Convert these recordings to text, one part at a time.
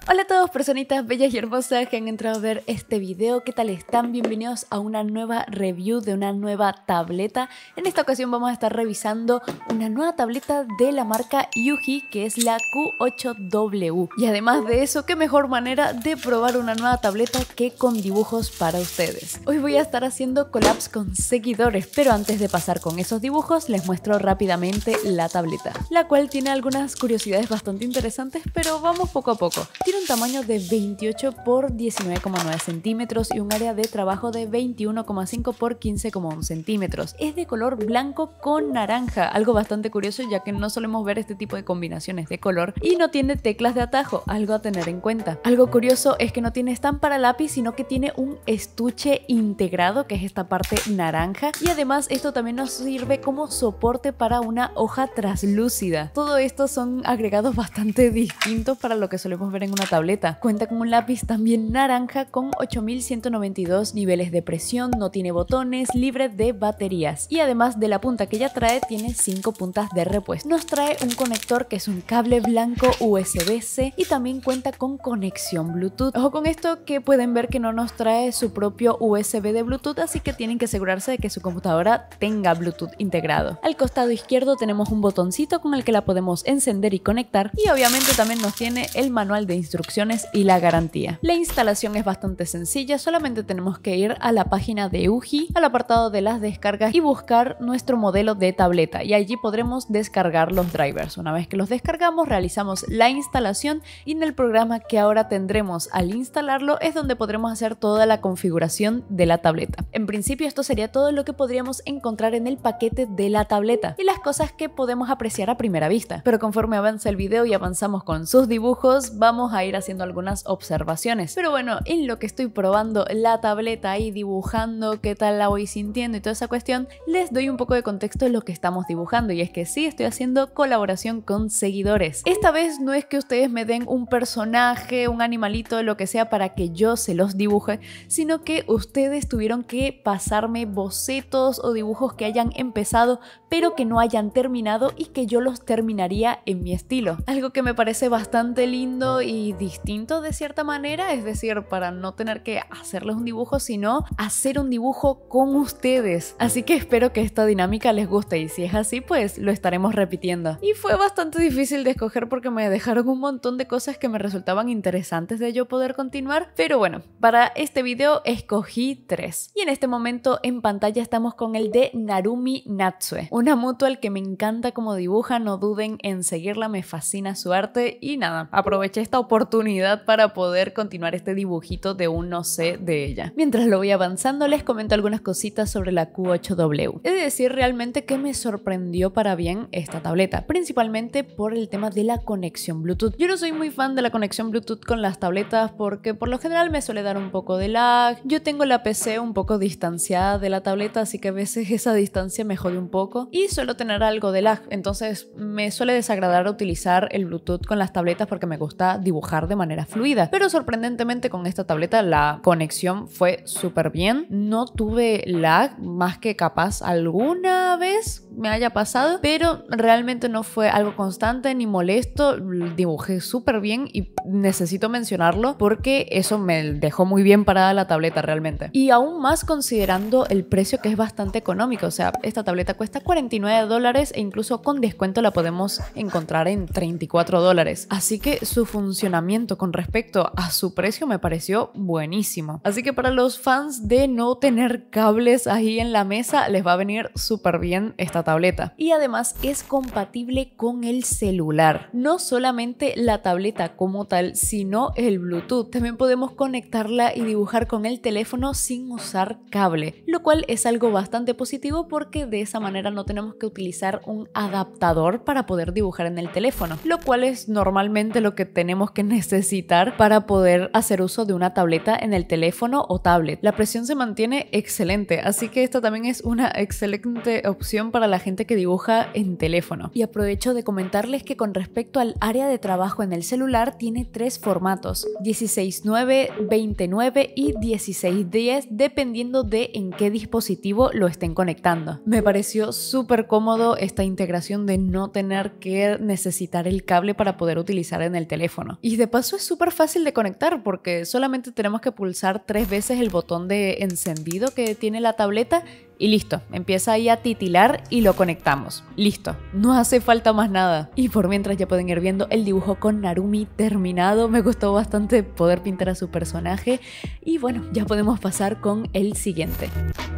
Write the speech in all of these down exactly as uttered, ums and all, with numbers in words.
Hola a todos, personitas bellas y hermosas que han entrado a ver este video. ¿Qué tal están? Bienvenidos a una nueva review de una nueva tableta. En esta ocasión vamos a estar revisando una nueva tableta de la marca Yuhi, que es la Q ocho W. Y además de eso, qué mejor manera de probar una nueva tableta que con dibujos para ustedes. Hoy voy a estar haciendo collabs con seguidores, pero antes de pasar con esos dibujos les muestro rápidamente la tableta, la cual tiene algunas curiosidades bastante interesantes, pero vamos poco a poco. Tiene un tamaño de veintiocho por diecinueve coma nueve centímetros y un área de trabajo de veintiuno coma cinco por quince coma uno centímetros. Es de color blanco con naranja, algo bastante curioso ya que no solemos ver este tipo de combinaciones de color, y no tiene teclas de atajo, algo a tener en cuenta. Algo curioso es que no tiene stand para lápiz, sino que tiene un estuche integrado, que es esta parte naranja, y además esto también nos sirve como soporte para una hoja traslúcida. Todo esto son agregados bastante distintos para lo que solemos ver en una tableta. Cuenta con un lápiz también naranja con ocho mil ciento noventa y dos niveles de presión, no tiene botones, libre de baterías, y además de la punta que ya trae, tiene cinco puntas de repuesto. Nos trae un conector que es un cable blanco U S B C y también cuenta con conexión Bluetooth. Ojo con esto, que pueden ver que no nos trae su propio U S B de Bluetooth, así que tienen que asegurarse de que su computadora tenga Bluetooth integrado. Al costado izquierdo tenemos un botoncito con el que la podemos encender y conectar, y obviamente también nos tiene el manual de instrucciones y la garantía. La instalación es bastante sencilla, solamente tenemos que ir a la página de Yuhi, al apartado de las descargas y buscar nuestro modelo de tableta, y allí podremos descargar los drivers. Una vez que los descargamos, realizamos la instalación, y en el programa que ahora tendremos al instalarlo es donde podremos hacer toda la configuración de la tableta. En principio esto sería todo lo que podríamos encontrar en el paquete de la tableta y las cosas que podemos apreciar a primera vista, pero conforme avanza el video y avanzamos con sus dibujos, vamos a ir haciendo algunas observaciones. Pero bueno, en lo que estoy probando la tableta y dibujando qué tal la voy sintiendo y toda esa cuestión, les doy un poco de contexto de lo que estamos dibujando, y es que sí, estoy haciendo colaboración con seguidores. Esta vez no es que ustedes me den un personaje, un animalito, lo que sea, para que yo se los dibuje, sino que ustedes tuvieron que pasarme bocetos o dibujos que hayan empezado pero que no hayan terminado y que yo los terminaría en mi estilo. Algo que me parece bastante lindo y distinto de cierta manera, es decir, para no tener que hacerles un dibujo, sino hacer un dibujo con ustedes. Así que espero que esta dinámica les guste, y si es así, pues lo estaremos repitiendo. Y fue bastante difícil de escoger porque me dejaron un montón de cosas que me resultaban interesantes de yo poder continuar, pero bueno, para este video escogí tres. Y en este momento en pantalla estamos con el de Narumi Natsue, una mutual que me encanta como dibuja, no duden en seguirla, me fascina su arte, y nada, aproveché esta oportunidad para poder continuar este dibujito de un no sé de ella. Mientras lo voy avanzando, les comento algunas cositas sobre la Q ocho W. He de decir realmente que me sorprendió para bien esta tableta, principalmente por el tema de la conexión Bluetooth. Yo no soy muy fan de la conexión Bluetooth con las tabletas porque por lo general me suele dar un poco de lag. Yo tengo la P C un poco distanciada de la tableta, así que a veces esa distancia me jode un poco y suelo tener algo de lag, entonces me suele desagradar utilizar el Bluetooth con las tabletas porque me gusta dibujar de manera fluida. Pero sorprendentemente con esta tableta la conexión fue súper bien, no tuve lag, más que capaz alguna vez me haya pasado, pero realmente no fue algo constante ni molesto. Dibujé súper bien y necesito mencionarlo porque eso me dejó muy bien parada la tableta realmente, y aún más considerando el precio, que es bastante económico. O sea, esta tableta cuesta cuarenta y nueve dólares e incluso con descuento la podemos encontrar en treinta y cuatro dólares, así que su funcionamiento con respecto a su precio me pareció buenísimo. Así que para los fans de no tener cables ahí en la mesa, les va a venir súper bien esta tableta. Y además es compatible con el celular, no solamente la tableta como tal, sino el Bluetooth. También podemos conectarla y dibujar con el teléfono sin usar cable, lo cual es algo bastante positivo porque de esa manera no tenemos que utilizar un adaptador para poder dibujar en el teléfono, lo cual es normalmente lo que tenemos que necesitar para poder hacer uso de una tableta en el teléfono o tablet. La presión se mantiene excelente, así que esta también es una excelente opción para la gente que dibuja en teléfono. Y aprovecho de comentarles que con respecto al área de trabajo en el celular, tiene tres formatos: dieciséis nueve, veinte nueve y dieciséis diez, dependiendo de en qué dispositivo lo estén conectando. Me pareció súper cómodo esta integración de no tener que necesitar el cable para poder utilizar en el teléfono. Y Y de paso es súper fácil de conectar porque solamente tenemos que pulsar tres veces el botón de encendido que tiene la tableta y listo, empieza ahí a titilar y lo conectamos. Listo, no hace falta más nada. Y por mientras ya pueden ir viendo el dibujo con Narumi terminado. Me gustó bastante poder pintar a su personaje. Y bueno, ya podemos pasar con el siguiente.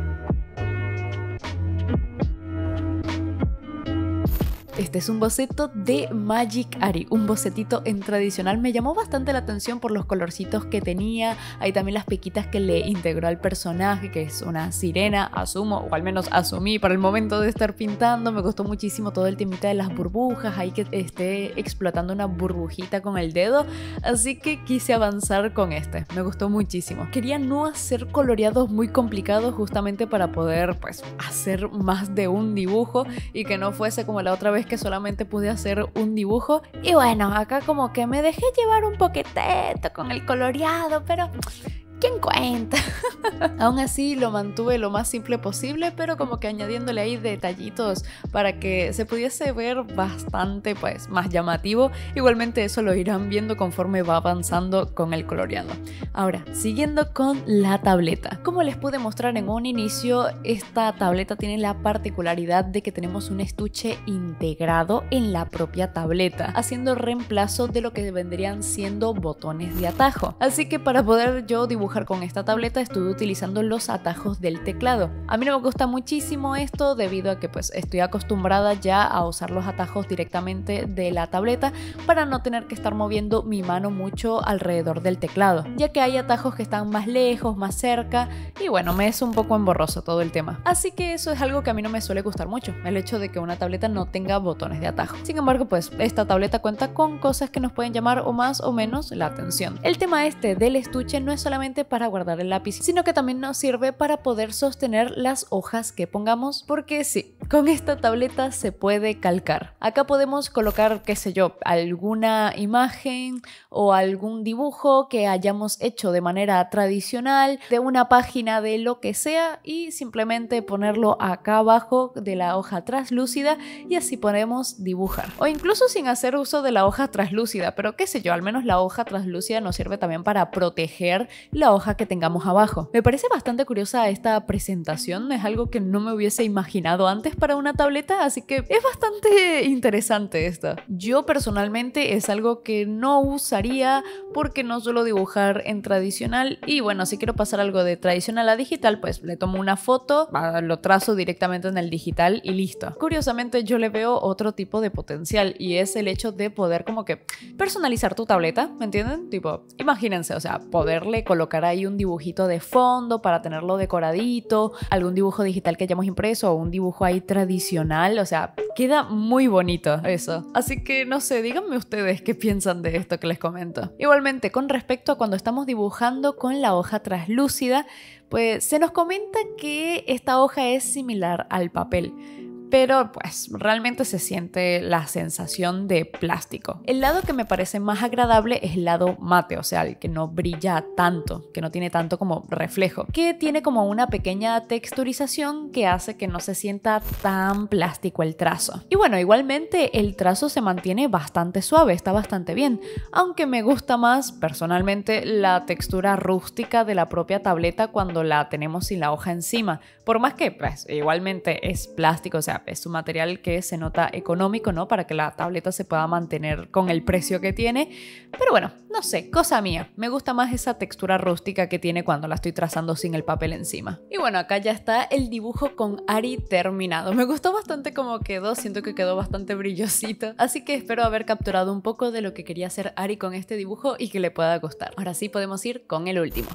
Este es un boceto de Magic Ari, un bocetito en tradicional. Me llamó bastante la atención por los colorcitos que tenía. Hay también las pequitas que le integró al personaje, que es una sirena, asumo, o al menos asumí para el momento de estar pintando. Me gustó muchísimo todo el temita de las burbujas, ahí que esté explotando una burbujita con el dedo. Así que quise avanzar con este, me gustó muchísimo. Quería no hacer coloreados muy complicados justamente para poder pues hacer más de un dibujo y que no fuese como la otra vez que solamente pude hacer un dibujo. Y bueno, acá como que me dejé llevar un poquitito con el coloreado, pero ¿quién cuenta? Aún así lo mantuve lo más simple posible, pero como que añadiéndole ahí detallitos para que se pudiese ver bastante pues más llamativo. Igualmente eso lo irán viendo conforme va avanzando con el coloreado. Ahora, siguiendo con la tableta. Como les pude mostrar en un inicio, esta tableta tiene la particularidad de que tenemos un estuche integrado en la propia tableta, haciendo reemplazo de lo que vendrían siendo botones de atajo. Así que para poder yo dibujar con esta tableta estuve utilizando los atajos del teclado. A mí no me gusta muchísimo esto debido a que pues estoy acostumbrada ya a usar los atajos directamente de la tableta para no tener que estar moviendo mi mano mucho alrededor del teclado, ya que hay atajos que están más lejos, más cerca y bueno, me es un poco emborroso todo el tema. Así que eso es algo que a mí no me suele gustar mucho, el hecho de que una tableta no tenga botones de atajo. Sin embargo, pues esta tableta cuenta con cosas que nos pueden llamar o más o menos la atención. El tema este del estuche no es solamente para guardar el lápiz, sino que también nos sirve para poder sostener las hojas que pongamos, porque sí, con esta tableta se puede calcar. Acá podemos colocar, qué sé yo, alguna imagen o algún dibujo que hayamos hecho de manera tradicional, de una página de lo que sea, y simplemente ponerlo acá abajo de la hoja translúcida y así podemos dibujar. O incluso sin hacer uso de la hoja translúcida, pero qué sé yo, al menos la hoja translúcida nos sirve también para proteger la hoja que tengamos abajo. Me parece bastante curiosa esta presentación, es algo que no me hubiese imaginado antes para una tableta, así que es bastante interesante esto. Yo personalmente es algo que no usaría porque no suelo dibujar en tradicional y bueno, si quiero pasar algo de tradicional a digital, pues le tomo una foto, lo trazo directamente en el digital y listo. Curiosamente yo le veo otro tipo de potencial y es el hecho de poder como que personalizar tu tableta, ¿me entienden? Tipo, imagínense, o sea, poderle colocar ahí un dibujito de fondo para tenerlo decoradito, algún dibujo digital que hayamos impreso o un dibujo ahí tradicional, o sea, queda muy bonito eso. Así que no sé, díganme ustedes qué piensan de esto que les comento. Igualmente, con respecto a cuando estamos dibujando con la hoja translúcida, pues se nos comenta que esta hoja es similar al papel, pero pues realmente se siente la sensación de plástico. El lado que me parece más agradable es el lado mate, o sea, el que no brilla tanto, que no tiene tanto como reflejo, que tiene como una pequeña texturización que hace que no se sienta tan plástico el trazo. Y bueno, igualmente el trazo se mantiene bastante suave, está bastante bien, aunque me gusta más personalmente la textura rústica de la propia tableta cuando la tenemos sin la hoja encima, por más que pues igualmente es plástico, o sea, es un material que se nota económico, ¿no? Para que la tableta se pueda mantener con el precio que tiene. Pero bueno, no sé, cosa mía. Me gusta más esa textura rústica que tiene cuando la estoy trazando sin el papel encima. Y bueno, acá ya está el dibujo con Ari terminado. Me gustó bastante cómo quedó, siento que quedó bastante brillosito. Así que espero haber capturado un poco de lo que quería hacer Ari con este dibujo y que le pueda gustar. Ahora sí podemos ir con el último.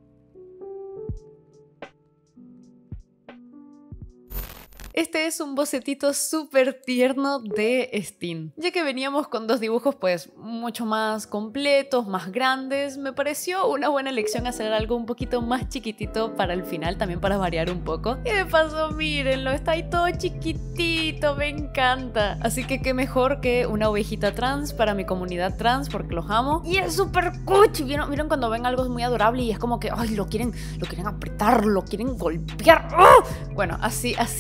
Este es un bocetito súper tierno de Steam. Ya que veníamos con dos dibujos pues mucho más completos, más grandes, me pareció una buena elección hacer algo un poquito más chiquitito para el final, también para variar un poco. Y de paso, mírenlo, está ahí todo chiquitito, me encanta. Así que qué mejor que una ovejita trans para mi comunidad trans, porque los amo. Y es súper cuchi. ¿Vieron? ¿Vieron cuando ven algo muy adorable y es como que ay, lo quieren, lo quieren apretar, lo quieren golpear? ¡Oh! Bueno, así, así de cuchi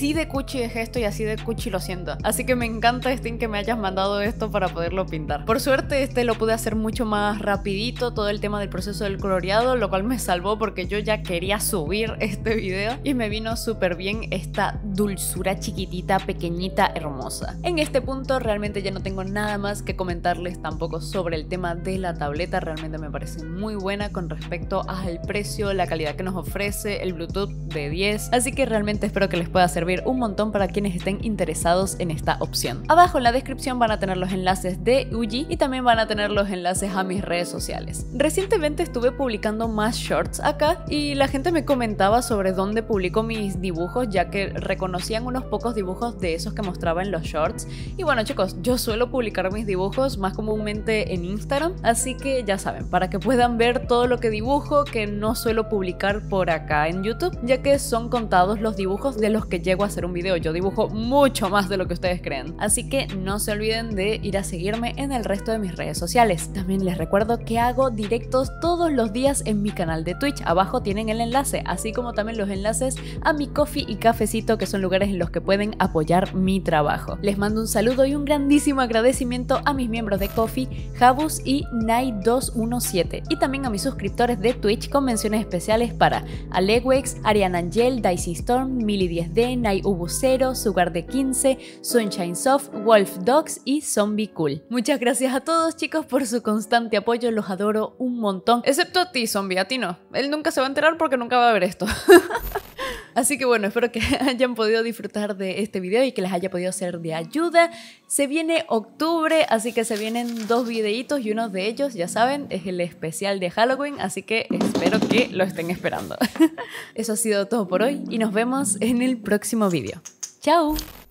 cuchi es esto y así de cuchi lo siento. Así que me encanta, Steam, que me hayas mandado esto para poderlo pintar. Por suerte este lo pude hacer mucho más rapidito, todo el tema del proceso del coloreado, lo cual me salvó porque yo ya quería subir este video y me vino súper bien esta dulzura chiquitita, pequeñita, hermosa. En este punto realmente ya no tengo nada más que comentarles tampoco sobre el tema de la tableta. Realmente me parece muy buena con respecto al precio, la calidad que nos ofrece, el Bluetooth de diez, así que realmente espero que les pueda servir un montón para quienes estén interesados en esta opción. Abajo en la descripción van a tener los enlaces de Uji y también van a tener los enlaces a mis redes sociales. Recientemente estuve publicando más shorts acá y la gente me comentaba sobre dónde publico mis dibujos, ya que reconocían unos pocos dibujos de esos que mostraba en los shorts. Y bueno, chicos, yo suelo publicar mis dibujos más comúnmente en Instagram, así que ya saben, para que puedan ver todo lo que dibujo, que no suelo publicar por acá en YouTube, ya que son contados los dibujos de los que llego a hacer un video. Yo dibujo mucho más de lo que ustedes creen, así que no se olviden de ir a seguirme en el resto de mis redes sociales. También les recuerdo que hago directos todos los días en mi canal de Twitch. Abajo tienen el enlace, así como también los enlaces a mi coffee y cafecito, que son lugares en los que pueden apoyar mi trabajo. Les mando un saludo y un grandísimo agradecimiento a mis miembros de Coffee, Jabus y Nai dos uno siete, y también a mis suscriptores de Twitch con menciones especiales para Alewex, Ariana Angel, Dicey Storm, Mili diez D, Nai Ubucero, Sugar de quince, Sunshine Soft, Wolf Dogs y Zombie Cool. Muchas gracias a todos, chicos, por su constante apoyo, los adoro un montón, excepto a ti, Zombie, a ti no. Él nunca se va a enterar porque nunca va a ver esto. Así que bueno, espero que hayan podido disfrutar de este video y que les haya podido ser de ayuda. Se viene octubre, así que se vienen dos videitos y uno de ellos, ya saben, es el especial de Halloween, así que espero que lo estén esperando. Eso ha sido todo por hoy y nos vemos en el próximo video. ¡Chao!